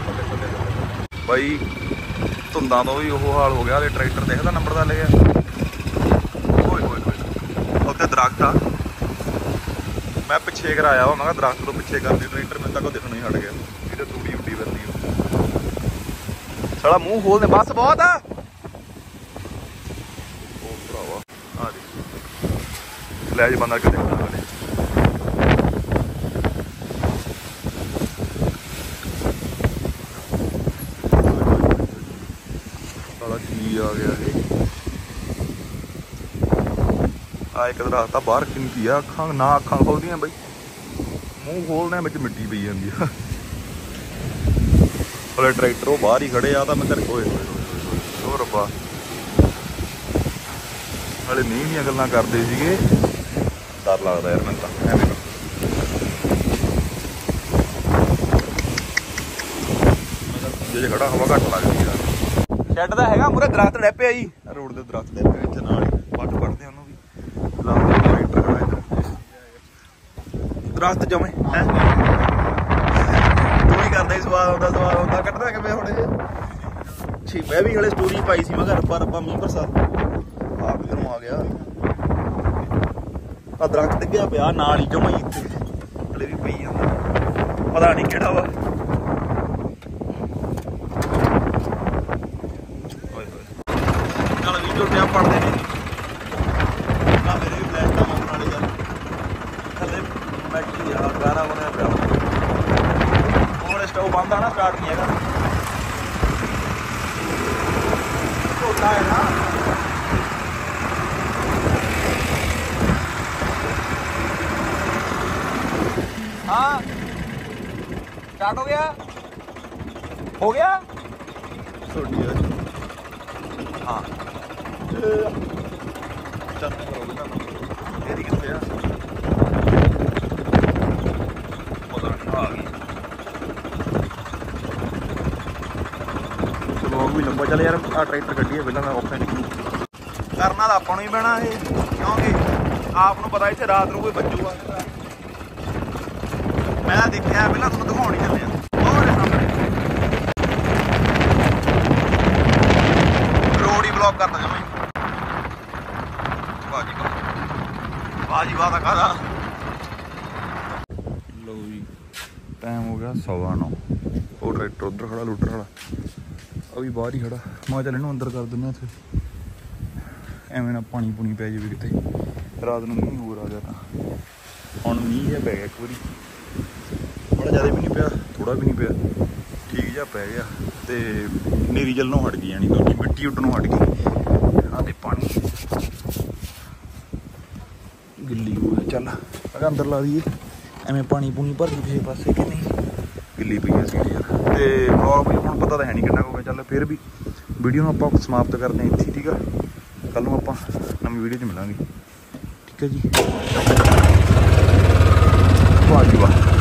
ਬਾਈ। ਧੁੰਦਾਂ ਤੋਂ ਵੀ ਉਹ ਹਾਲ ਹੋ ਗਿਆ, ਹਲੇ ਟਰੈਕਟਰ ਦੇਖਦਾ ਨੰਬਰ ਦਾ ਲਿਆ, ਓਏ ਉੱਥੇ ਦਰਖਤ ਆ, ਮੈਂ ਪਿੱਛੇ ਕਰਾਇਆ ਵਾ, ਮੈਂ ਕਿਹਾ ਦਰਖਤ ਤੋਂ ਪਿੱਛੇ ਕਰਦੇ ਟਰੈਕਟਰ, ਮੈਨੂੰ ਤੱਕ ਦਿਖਣਾ ਹੀ ਹਟ ਗਿਆ, ਇਹਦੇ ਤੂੜੀ ਉੱਡੀ ਫਿਰਦੀ ਸਾਲਾ ਮੂੰਹ ਖੋਲਦੇ, ਬਸ ਬਹੁਤ ਆ ਉਹ ਭਰਾਵਾ। ਆ ਦੇ ਲੈ ਜੀ ਬੰਦਾ ਕਿਤੇ ਸਾਲਾ ਕੀ ਆ ਗਿਆ ਇਹ, ਆ ਇੱਕ ਦਰਖਤ ਆ ਬਾਹਰ ਕਿੰਨੀ ਆ, ਅੱਖਾਂ ਨਾ ਅੱਖਾਂ ਖੋਲਦੀਆਂ ਬਈ, ਮੂੰਹ ਖੋਲਦੇ ਵਿੱਚ ਮਿੱਟੀ ਪਈ ਜਾਂਦੀ ਆ। ਹਲੇ ਟਰੈਕਟਰ ਉਹ ਬਾਹਰ ਹੀ ਖੜੇ ਆ, ਤਾਂ ਮੈਂ ਘਰੇ ਹੋਏ ਉਹ ਰੱਬਾ, ਹਲੇ ਮੀਂਹ ਦੀਆਂ ਗੱਲਾਂ ਕਰਦੇ ਸੀਗੇ, ਡਰ ਲੱਗਦਾ ਯਾਰ ਮੈਨੂੰ ਤਾਂ ਐਵੇਂ। ਜੇ ਖੜਾ ਹਵਾ ਘੱਟ ਲੱਗਦੀ ਆ, ਸ਼ੈੱਡ ਦਾ ਹੈਗਾ ਮੂਰੇ ਦਰਖਤ ਲੈ ਪਿਆ ਜੀ, ਰੋਡ ਦੇ ਦਰਖਤ ਲੈ ਪਿਆ ਇੱਥੇ ਨਾਲ ਹੀ, ਵੱਟ ਵੜਦੇ ਉਹਨੂੰ ਵੀ, ਟਰੈਕਟਰ ਖੜਾ ਇੱਧਰ ਦਰਖਤ ਜਮੇ ਹੈ, ਤੂੰ ਹੀ ਕਰਦਾ ਸਵਾਲ ਆਉਂਦਾ ਕੱਢਦਾ ਕਿਵੇਂ ਹੁਣ ਇਹ। ਮੈਂ ਵੀ ਹਲੇ ਸਟੋਰੀ ਪਾਈ ਸੀ, ਮੈਂ ਕਿਹਾ ਰੱਬਾ ਮੀਂਹ ਬਰਸਾਤ ਆ ਕਿਧਰੋਂ ਆ ਗਿਆ, ਆ ਦਰਖਤ ਡਿੱਗਿਆ ਪਿਆ ਨਾਲ ਹੀ ਜਮਾ ਹੀ, ਇੱਥੇ ਹਲੇ ਵੀ ਪਈ ਜਾਂਦਾ, ਪਤਾ ਨਹੀਂ ਕਿਹੜਾ ਵਾ। ਚੱਲ ਵੀਡੀਓ ਟਾਈਮ ਪੜਦੇ ਨੇ ਨਾ, ਮੇਰੇ ਵੀ ਫਲੈਸ਼ ਤਾਂ ਆਉਣ ਵਾਲੀ ਗੱਲ, ਥੱਲੇ ਬੈਠੀ ਆ ਗਾਣਾ ਬਣਿਆ ਪਿਆ, ਹੁਣ ਸਟੋਵ ਬੰਦ ਆ ਨਾ, ਸਟਾਰਟ ਨਹੀਂ ਹੈਗਾ, ਝੋਟਾ ਹੈ ਨਾ। हाँ स्टार्ट हो गया हो गया छोटी है हाँ चल तेरी कितने आ पता नहीं आ गई चलो भी लंबा चल यार आ ट्रैक्टर कड्ढीए पहला मैं औखा नहीं करना तो ਆਪਾਂ ਨੂੰ ਹੀ ਪੈਣਾ ਇਹ क्योंकि ਆਪ ਨੂੰ ਪਤਾ ਇੱਥੇ ਰਾਤ ਨੂੰ ਕੋਈ ਬੱਜੂਗਾ ਮੈਂ ਦੇਖਿਆ ਪਹਿਲਾਂ ਤੁਹਾਨੂੰ ਦਿਖਾਉਣ ਹੀ ਚੱਲੇ ਆ ਉਹਦੇ ਸਾਹਮਣੇ ਰੋਡ ਹੀ ਬਲੌਕ ਕਰਤਾ ਜਮਾਂ ਬਾਜੀ ਬਾਤ ਆ ਕਾਦਾ ਲਓ ਜੀ ਟਾਈਮ ਹੋ ਗਿਆ 9:15 ਉਹ ਟਰੈਕਟਰ ਉਧਰ ਖੜਾ ਲੂਟਰ ਵਾਲਾ ਉਹ ਵੀ ਬਾਹਰ ਹੀ ਖੜਾ ਮੈਂ ਚੱਲ ਇਹਨੂੰ ਅੰਦਰ ਕਰ ਦਿੰਦਾ ਇੱਥੇ ਐਵੇਂ ਨਾ ਪਾਣੀ ਪੂਣੀ ਪੈ ਜਾਵੇ ਕਿਤੇ ਰਾਤ ਨੂੰ ਮੀਂਹ ਹੋਰ ਆ ਗਿਆ ਤਾਂ ਹੁਣ ਮੀਂਹ ਜਿਹਾ ਪੈ ਗਿਆ ਇੱਕ ਵਾਰੀ ਬੜਾ ਜ਼ਿਆਦਾ ਵੀ ਨਹੀਂ ਪਿਆ ਥੋੜਾ ਵੀ ਨਹੀਂ ਪਿਆ ਠੀਕ ਜਿਹਾ ਪੈ ਗਿਆ ਤੇ ਨੇਰੀ ਜਲ ਨੂੰ ਹਟ ਗਈ ਜਾਣੀ ਦੂਜੀ ਮਿੱਟੀ ਉੱਡਣੋਂ ਹਟ ਗਈ ਆ ਤੇ ਪਾਣੀ ਗਿੱਲੀ ਹੋ ਗਿਆ ਚੱਲ ਅਗਾ ਅੰਦਰ ਲਾ ਦਈਏ ਐਵੇਂ ਪਾਣੀ ਪੂਣੀ ਭਰ ਗਈ ਕਿਸੇ ਪਾਸੇ ਕਿ ਨਹੀਂ ਗਿੱਲੀ ਪਈ ਆ ਸੀਟ ਯਾਰ ਤੇ ਵਲੌਗ ਹੁਣ ਪਤਾ ਤਾਂ ਹੈ ਨਹੀਂ ਕਿੰਨਾ ਹੋ ਗਿਆ ਚੱਲ ਫਿਰ ਵੀ ਵੀਡੀਓ ਨੂੰ ਆਪਾਂ ਸਮਾਪਤ ਕਰਦੇ ਹਾਂ ਇੱਥੇ ਠੀਕ ਆ ਕੱਲ ਨੂੰ ਆਪਾਂ ਨਵੀਂ ਵੀਡੀਓ 'ਚ ਮਿਲਾਂਗੇ ਠੀਕ ਹੈ ਜੀ ਵਾਹ ਜੀ ਵਾਹ